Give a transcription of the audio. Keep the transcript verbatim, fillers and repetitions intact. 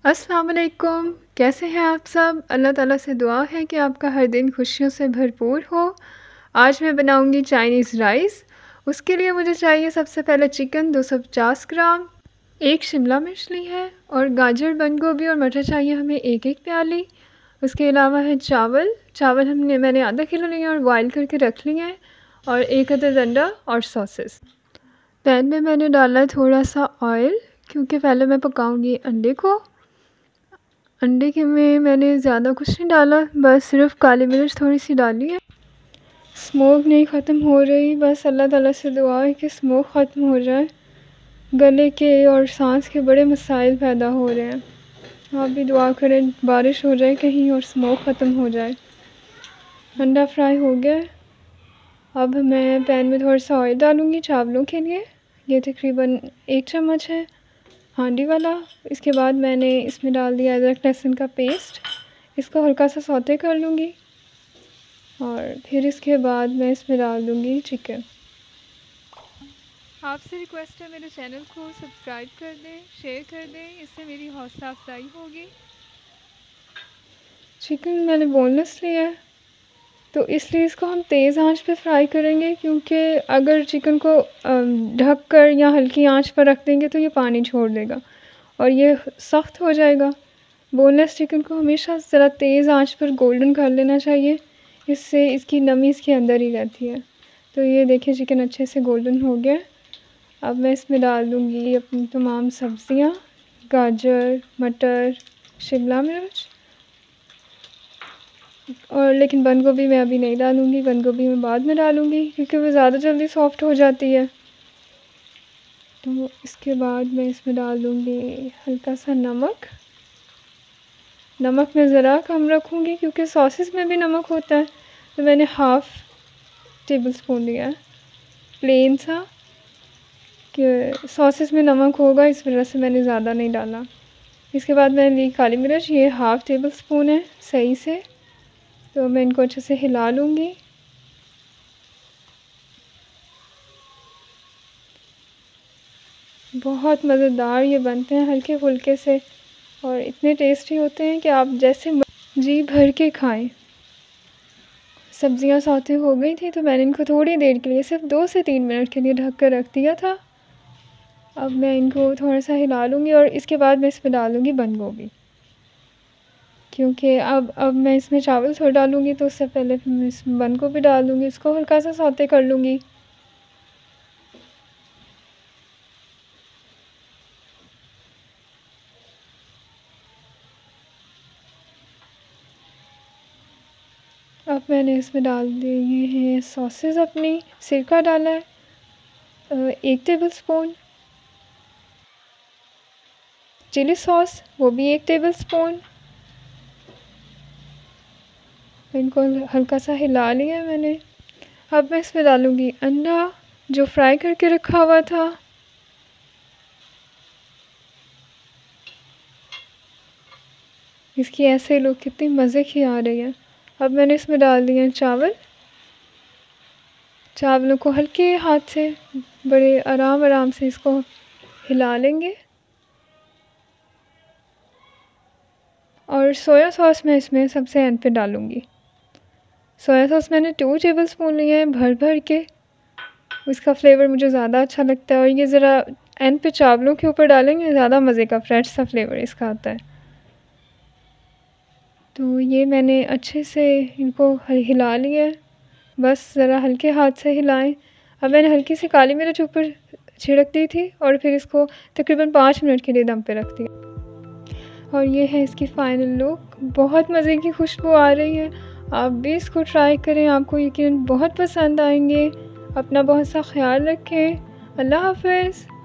अस्सलाम वालेकुम। कैसे हैं आप सब? अल्लाह ताला से दुआ है कि आपका हर दिन खुशियों से भरपूर हो। आज मैं बनाऊंगी चाइनीज़ राइस। उसके लिए मुझे चाहिए सबसे पहले चिकन दो सौ पचास ग्राम, एक शिमला मिर्च ली है और गाजर, बंद गोभी और मटर चाहिए हमें एक एक प्याली। उसके अलावा है चावल। चावल हमने मैंने आधा किलो लिए और बॉयल करके रख लिए हैं, और एक अदद अंडा और सॉसेस। पैन में मैंने डाला है थोड़ा सा ऑयल, क्योंकि पहले मैं पकाऊंगी अंडे को। अंडे के में मैंने ज़्यादा कुछ नहीं डाला, बस सिर्फ काली मिर्च थोड़ी सी डाली है। स्मोक नहीं ख़त्म हो रही, बस अल्लाह ताला से दुआ है कि स्मोक ख़त्म हो जाए। गले के और सांस के बड़े मसाइल पैदा हो रहे हैं। आप भी दुआ करें बारिश हो जाए कहीं और स्मोक ख़त्म हो जाए। अंडा फ्राई हो गया। अब मैं पैन में थोड़ा सा ऑयल डालूँगी चावलों के लिए। ये तकरीबन एक चम्मच है हांडी वाला। इसके बाद मैंने इसमें डाल दिया अदरक लहसुन का पेस्ट। इसको हल्का सा सौते कर लूँगी और फिर इसके बाद मैं इसमें डाल दूँगी चिकन। आपसे रिक्वेस्ट है मेरे चैनल को सब्सक्राइब कर दें, शेयर कर दें, इससे मेरी हौसला अफजाई होगी। चिकन मैंने बोनलेस लिया है, तो इसलिए इसको हम तेज़ आंच पे फ्राई करेंगे, क्योंकि अगर चिकन को ढक कर या हल्की आंच पर रख देंगे तो ये पानी छोड़ देगा और ये सख्त हो जाएगा। बोनलेस चिकन को हमेशा ज़रा तेज़ आंच पर गोल्डन कर लेना चाहिए, इससे इसकी नमी इसके अंदर ही रहती है। तो ये देखिए चिकन अच्छे से गोल्डन हो गया। अब मैं इसमें डाल दूँगी अपनी तमाम सब्ज़ियाँ, गाजर, मटर, शिमला मिर्च, और लेकिन बंद गोभी मैं अभी नहीं डालूँगी, बंद गोभी मैं बाद में डालूँगी क्योंकि वो ज़्यादा जल्दी सॉफ्ट हो जाती है। तो इसके बाद मैं इसमें डाल दूँगी हल्का सा नमक। नमक मैं ज़रा कम रखूँगी क्योंकि सॉसेस में भी नमक होता है, तो मैंने हाफ़ टेबल स्पून लिया है प्लेन सा, कि सॉसेस में नमक होगा इस वजह से मैंने ज़्यादा नहीं डाला। इसके बाद मैंने ली काली मिर्च, ये हाफ़ टेबल स्पून है सही से। तो मैं इनको अच्छे से हिला लूँगी। बहुत मज़ेदार ये बनते हैं हल्के फुल्के से, और इतने टेस्टी होते हैं कि आप जैसे जी भर के खाएं। सब्ज़ियाँ सौते हो गई थी तो मैंने इनको थोड़ी देर के लिए, सिर्फ दो से तीन मिनट के लिए ढक कर रख दिया था। अब मैं इनको थोड़ा सा हिला लूँगी और इसके बाद मैं इसमें डालूँगी बंद गोभी, क्योंकि अब अब मैं इसमें चावल थोड़ा डालूँगी तो उससे पहले फिर मैं इसमें बंद गोभी डाल दूँगी। इसको हल्का सा सौते कर लूँगी। अब मैंने इसमें डाल दिए हैं सॉसेस अपनी। सिरका डाला है एक टेबल स्पून, चिली सॉस वो भी एक टेबल स्पून। इनको हल्का सा हिला लिया मैंने। अब मैं इसमें डालूँगी अंडा जो फ्राई करके रखा हुआ था। इसकी ऐसे लुक कितनी मज़े की आ रही है। अब मैंने इसमें डाल दिए चावल। चावलों को हल्के हाथ से बड़े आराम आराम से इसको हिला लेंगे। और सोया सॉस मैं इसमें सबसे एंड पे डालूँगी। सोया सॉस मैंने टू टेबल स्पून लिए हैं भर भर के। इसका फ्लेवर मुझे ज़्यादा अच्छा लगता है, और ये ज़रा एंड पे चावलों के ऊपर डालेंगे, ज़्यादा मज़े का फ्रेश सा फ्लेवर इसका आता है। तो ये मैंने अच्छे से इनको हिला लिया है, बस ज़रा हल्के हाथ से हिलाएं। अब मैंने हल्की सी काली मिर्च ऊपर छिड़क दी थी और फिर इसको तकरीबन पाँच मिनट के लिए दम पे रख दिया। और ये है इसकी फ़ाइनल लुक। बहुत मज़े की खुशबू आ रही है। आप भी इसको ट्राई करें, आपको यकीनन बहुत पसंद आएंगे। अपना बहुत सा ख्याल रखें। अल्लाह हाफ़िज़।